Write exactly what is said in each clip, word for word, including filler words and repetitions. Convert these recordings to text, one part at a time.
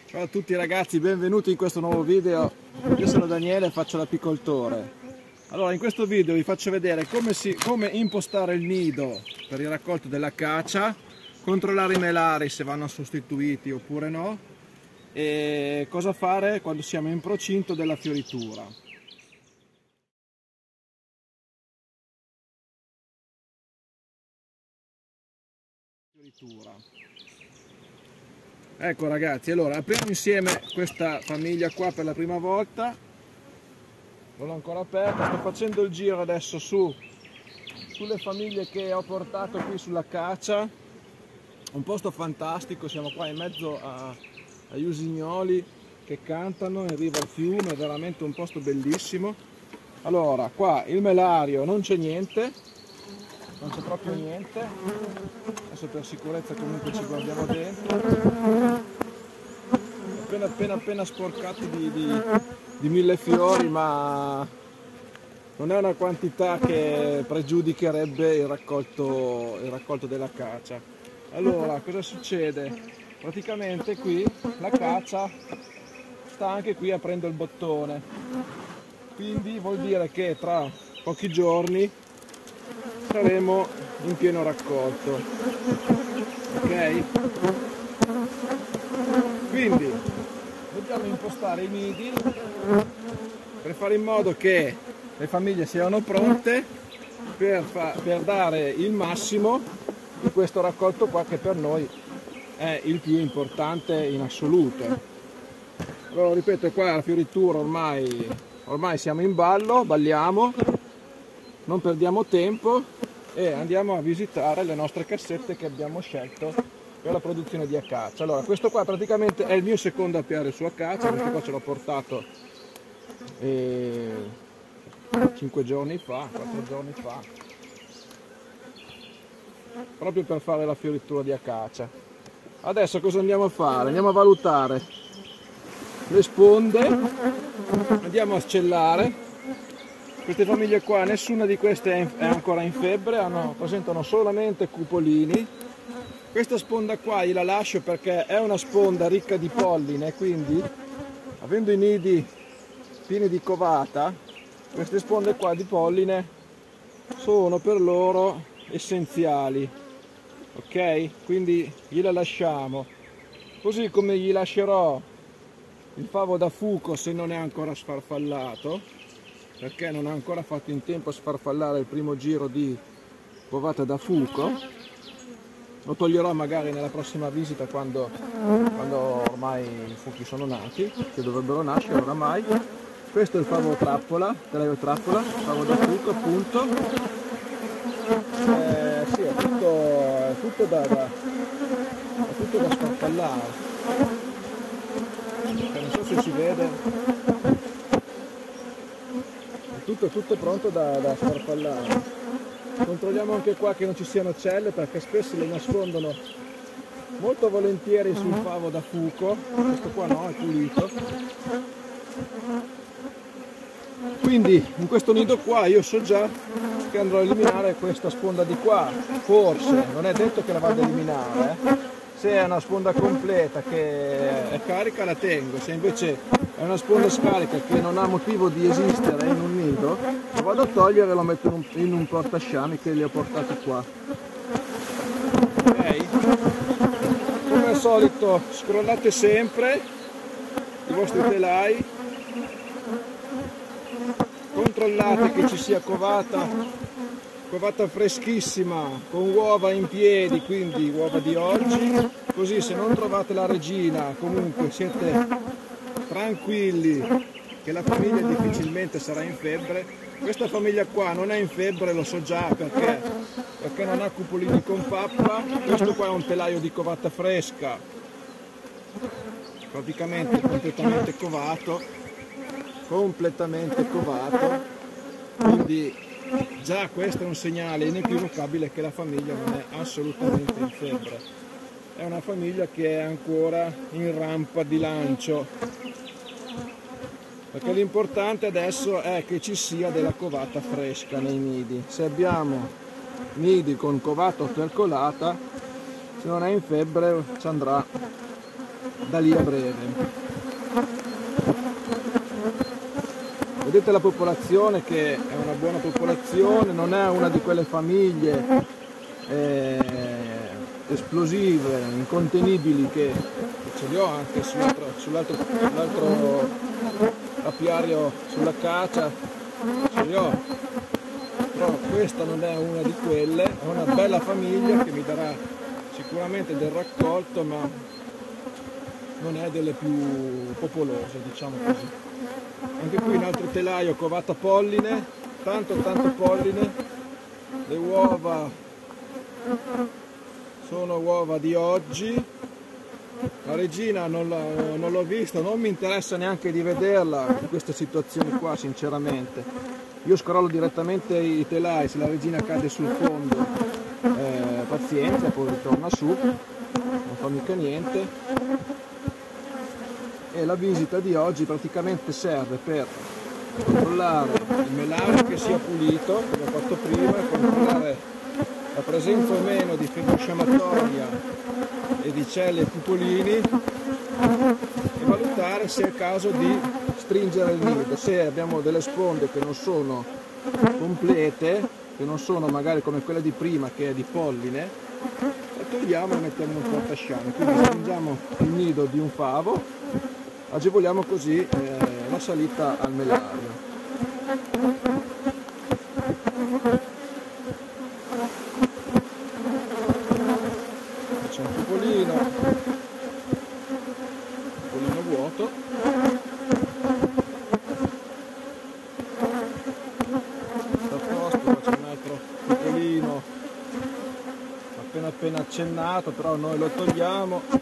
Ciao a tutti ragazzi, benvenuti in questo nuovo video. Io sono Daniele e faccio l'apicoltore. Allora, in questo video vi faccio vedere come, si, come impostare il nido per il raccolto della caccia, controllare i melari se vanno sostituiti oppure no, e cosa fare quando siamo in procinto della fioritura. Fioritura. Ecco ragazzi, allora apriamo insieme questa famiglia qua per la prima volta. Non l'ho ancora aperta, sto facendo il giro adesso su sulle famiglie che ho portato qui sulla caccia. Un posto fantastico, siamo qua in mezzo a, agli usignoli che cantano in riva al fiume, è veramente un posto bellissimo. Allora, qua il melario non c'è niente, non c'è proprio niente. Adesso per sicurezza comunque ci guardiamo dentro. Appena appena appena sporcato di, di, di mille fiori, ma non è una quantità che pregiudicherebbe il raccolto, il raccolto della caccia. Allora, cosa succede? Praticamente qui la caccia sta anche qui aprendo il bottone, quindi vuol dire che tra pochi giorni saremo in pieno raccolto, ok? Quindi dobbiamo impostare i nidi per fare in modo che le famiglie siano pronte per, per dare il massimo di questo raccolto qua, che per noi è il più importante in assoluto. Allora, ripeto, qua la fioritura ormai, ormai siamo in ballo, balliamo, non perdiamo tempo e andiamo a visitare le nostre cassette che abbiamo scelto per la produzione di acacia. Allora, questo qua praticamente è il mio secondo apiario su acacia, questo qua ce l'ho portato eh, cinque giorni fa, quattro giorni fa, proprio per fare la fioritura di acacia. Adesso cosa andiamo a fare? Andiamo a valutare le sponde, andiamo a scellare. Queste famiglie qua, nessuna di queste è ancora in febbre, hanno, presentano solamente cupolini. Questa sponda qua io la lascio perché è una sponda ricca di polline, quindi avendo i nidi pieni di covata, queste sponde qua di polline sono per loro essenziali, ok? Quindi gliela lasciamo, così come gli lascerò il favo da fuco se non è ancora sfarfallato, perché non ha ancora fatto in tempo a sfarfallare il primo giro di covata da fuco. Lo toglierò magari nella prossima visita, quando, quando ormai i fuchi sono nati, che dovrebbero nascere oramai. Questo è il favo trappola, telaio trappola, favo da fuco appunto. Eh, sì, è tutto, è tutto da, da, è tutto da sfarfallare. Non so se si vede. Tutto, tutto pronto da, da sfarfallare. Controlliamo anche qua che non ci siano celle, perché spesso le nascondono molto volentieri sul favo da fuco. Questo qua no, è pulito. Quindi in questo nido qua io so già che andrò a eliminare questa sponda di qua, forse, non è detto che la vado a eliminare, eh. Se è una sponda completa che è carica la tengo, se invece è una sponda scarica che non ha motivo di esistere in un nido, lo vado a togliere e lo metto in un, in un portasciami che li ho portati qua. Ok? Come al solito scrollate sempre i vostri telai, controllate che ci sia covata covata freschissima con uova in piedi, quindi uova di oggi, così se non trovate la regina comunque siete tranquilli che la famiglia difficilmente sarà in febbre. Questa famiglia qua non è in febbre, lo so già, perché perché non ha cupolini con pappa. Questo qua è un telaio di covata fresca, praticamente completamente covato completamente covato quindi già questo è un segnale inequivocabile che la famiglia non è assolutamente in febbre, è una famiglia che è ancora in rampa di lancio, perché l'importante adesso è che ci sia della covata fresca nei nidi. Se abbiamo nidi con covata percolata, se non è in febbre ci andrà da lì a breve. Vedete la popolazione, che è una buona popolazione, non è una di quelle famiglie eh, esplosive, incontenibili, che, che ce li ho anche sull'altro sull'altro sull'altro apiario, sulla caccia, ce li ho, però questa non è una di quelle, è una bella famiglia che mi darà sicuramente del raccolto, ma non è delle più popolose, diciamo così. Anche qui un altro telaio covato a polline, tanto tanto polline, le uova sono uova di oggi, la regina non l'ho vista, non mi interessa neanche di vederla in queste situazioni qua, sinceramente. Io scrollo direttamente i telai, se la regina cade sul fondo, eh, pazienza, poi ritorna su, non fa mica niente. E la visita di oggi praticamente serve per controllare il melario che sia pulito, come ho fatto prima, controllare la presenza o meno di febbrosciamatoria e di celle e pupolini, e valutare se è il caso di stringere il nido. Se abbiamo delle sponde che non sono complete, che non sono magari come quella di prima che è di polline, la togliamo e mettiamo in un portasciame. Quindi stringiamo il nido di un favo, agevoliamo così eh, la salita al melario. C'è un pupolino, pupolino vuoto, sta a posto, qua c'è un altro pupolino appena appena accennato, però noi lo togliamo,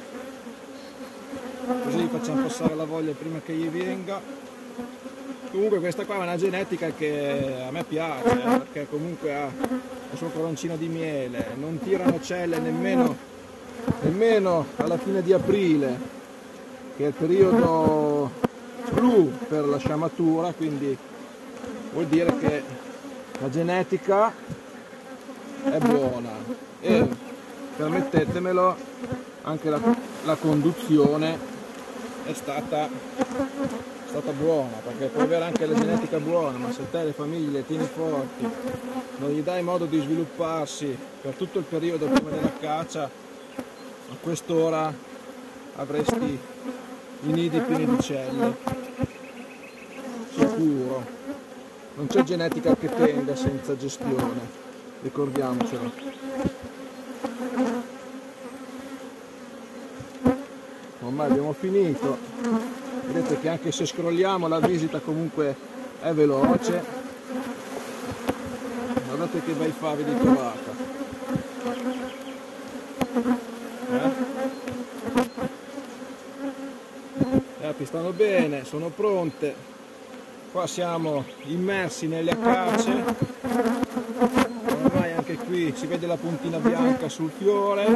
così facciamo passare la voglia prima che gli venga. Comunque questa qua è una genetica che a me piace, eh, perché comunque ha il suo coroncino di miele, non tirano celle nemmeno, nemmeno alla fine di aprile, che è il periodo blu per la sciamatura, quindi vuol dire che la genetica è buona e, permettetemelo, anche la, la conduzione è stata, è stata buona, perché puoi avere anche la genetica buona, ma se te le famiglie le tieni forti, non gli dai modo di svilupparsi per tutto il periodo prima della caccia, a quest'ora avresti i nidi pieni di celle, sicuro. Non c'è genetica che tenga senza gestione, ricordiamocelo. Ormai abbiamo finito, vedete che anche se scrolliamo la visita comunque è veloce. Guardate che bei favi di trovata, eh? Le api stanno bene, sono pronte, qua siamo immersi nelle acacie, ormai anche qui si vede la puntina bianca sul fiore,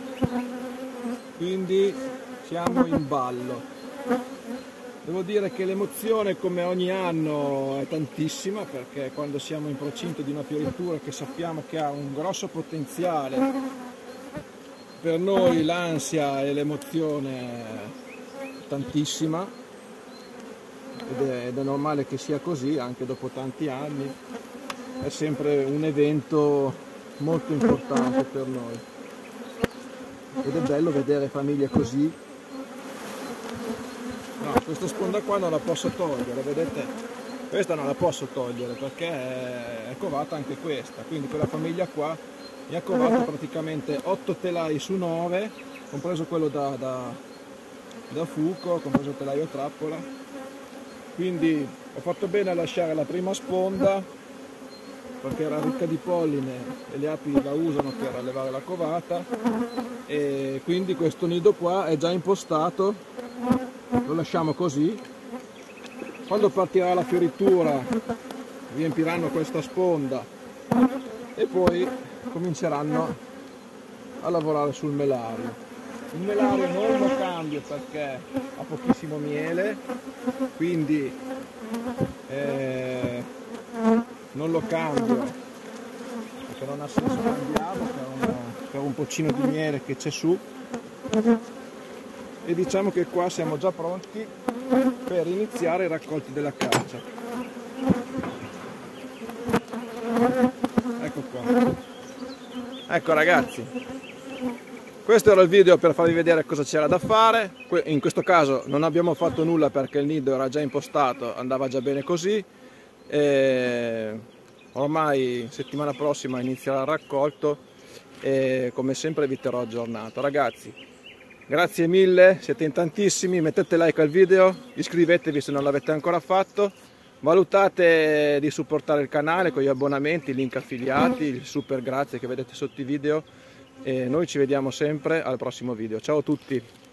quindi siamo in ballo. Devo dire che l'emozione, come ogni anno, è tantissima, perché quando siamo in procinto di una fioritura che sappiamo che ha un grosso potenziale, per noi l'ansia e l'emozione è tantissima, ed è, ed è normale che sia così anche dopo tanti anni. È sempre un evento molto importante per noi ed è bello vedere famiglie così. No, questa sponda qua non la posso togliere, vedete? Questa non la posso togliere perché è covata anche questa, quindi quella famiglia qua mi ha covato praticamente otto telai su nove, compreso quello da, da, da fuco, compreso il telaio trappola. Quindi ho fatto bene a lasciare la prima sponda perché era ricca di polline e le api la usano per levare la covata, e quindi questo nido qua è già impostato, lo lasciamo così. Quando partirà la fioritura riempiranno questa sponda e poi cominceranno a lavorare sul melario. Il melario non lo cambio perché ha pochissimo miele, quindi eh, non lo cambio perché non ha senso cambiarlo per un, per un poccino di miele che c'è su. e diciamo che qua siamo già pronti per iniziare i raccolti della caccia. Ecco qua. Ecco ragazzi, questo era il video per farvi vedere cosa c'era da fare. In questo caso non abbiamo fatto nulla perché il nido era già impostato, andava già bene così. E ormai settimana prossima inizierà il raccolto e come sempre vi terrò aggiornato. Ragazzi, grazie mille, siete in tantissimi, mettete like al video, iscrivetevi se non l'avete ancora fatto, valutate di supportare il canale con gli abbonamenti, link affiliati, il super grazie che vedete sotto i video e noi ci vediamo sempre al prossimo video. Ciao a tutti!